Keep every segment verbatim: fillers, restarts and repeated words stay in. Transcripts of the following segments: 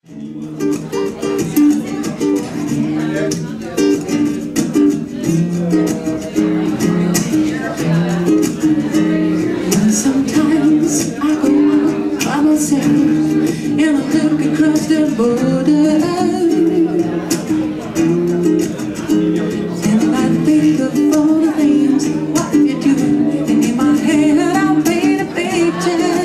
Sometimes I go out by myself and I look across the border, and I think of all the things what you do, and in my head I'll paint a picture.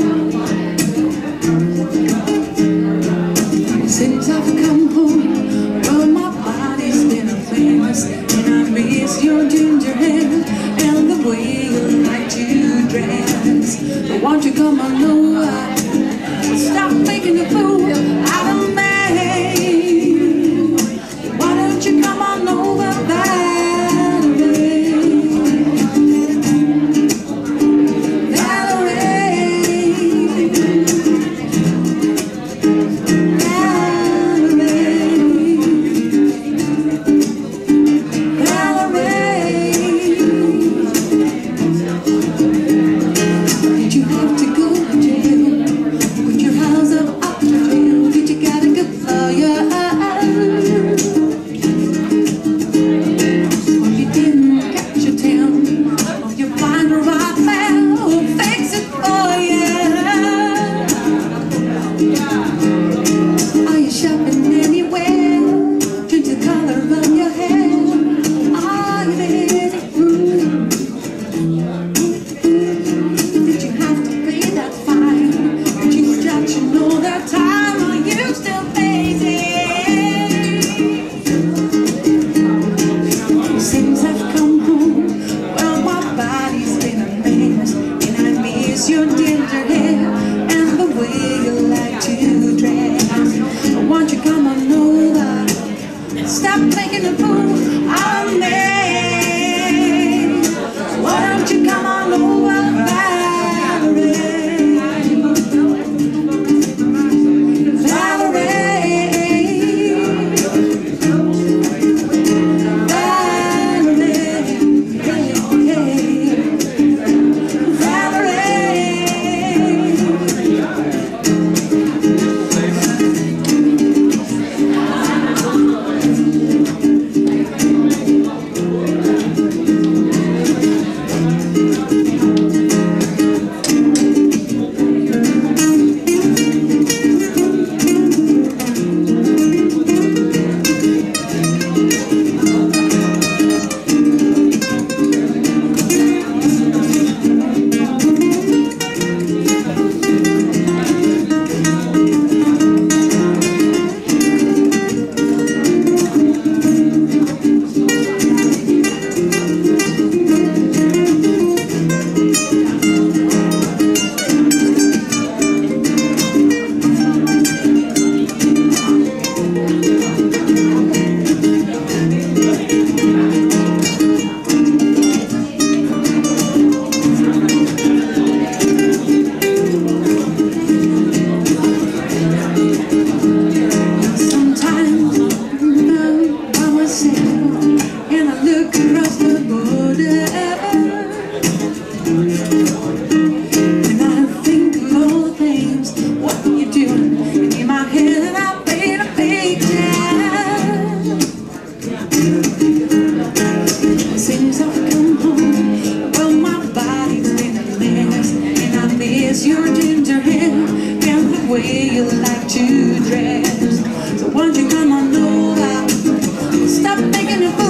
Since I've come home, well, my body's been a mess, and I miss your ginger hair and the way you like to dress. But won't you come on over, stop making a fool out of me. Why don't you come on over, Valerie? Valerie, your ginger hair and the way you like to dress. Won't you come on over, stop making a fool out of me. Why don't you come on over, Valerie? Your ginger hair and the way you like to dress. So won't you come on over, stop making a fool